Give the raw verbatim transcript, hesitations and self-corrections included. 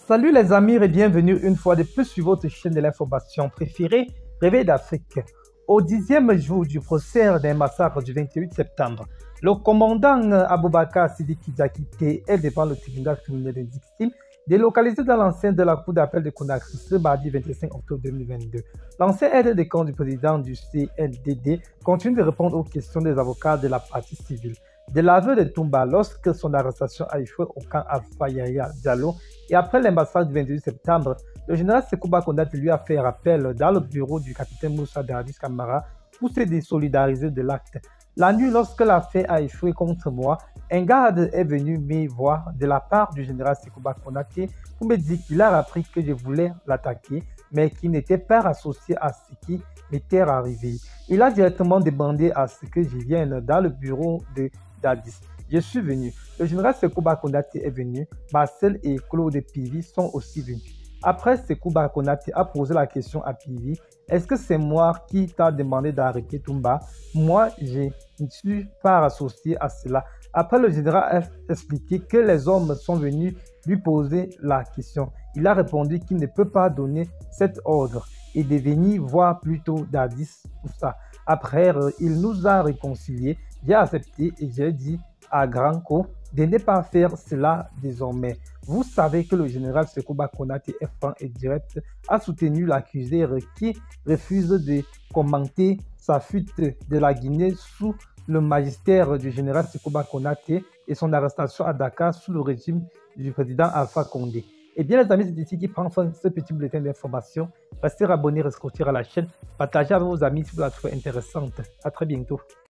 Salut les amis et bienvenue une fois de plus sur votre chaîne de l'information préférée, Réveil d'Afrique. Au dixième jour du procès d'un massacre du vingt-huit septembre, le commandant Aboubakar Sidiki Diakité est devant le tribunal criminel de Dixim, délocalisé dans l'enceinte de la cour d'appel de Conakry ce mardi vingt-cinq octobre deux mille vingt-deux. L'ancien aide de camp du président du C N D D continue de répondre aux questions des avocats de la partie civile. De l'aveu de Toumba, lorsque son arrestation a échoué au camp Alpha Yahya Diallo et après les massacres du vingt-huit septembre, le général Sékouba Konaté lui a fait rappel dans le bureau du capitaine Moussa Dadis Camara pour se désolidariser de l'acte. La nuit, lorsque l'affaire a échoué contre moi, un garde est venu me voir de la part du général Sékouba Konaté pour me dire qu'il a appris que je voulais l'attaquer, mais qu'il n'était pas associé à ce qui m'était arrivé. Il a directement demandé à ce que je vienne dans le bureau de Dadis. Je suis venu. Le général Sékouba Konaté est venu. Marcel et Claude Pivi sont aussi venus. Après, Sékouba Konaté a posé la question à Pivi. Est-ce que c'est moi qui t'a demandé d'arrêter Toumba? Moi, je ne suis pas associé à cela. Après, le général a expliqué que les hommes sont venus lui poser la question. Il a répondu qu'il ne peut pas donner cet ordre et de venir voir plutôt Dadis pour ça. Après, il nous a réconciliés. J'ai accepté et j'ai dit à Granco de ne pas faire cela désormais. Vous savez que le général Sékouba Konaté est franc et direct, a soutenu l'accusé qui refuse de commenter sa fuite de la Guinée sous le magistère du général Sékouba Konaté et son arrestation à Dakar sous le régime du président Alpha Condé. Et bien les amis, c'est ici qui prend fin ce petit bulletin d'information. Restez abonnés, restez à la chaîne, partagez avec vos amis si vous la trouvez intéressante. À très bientôt.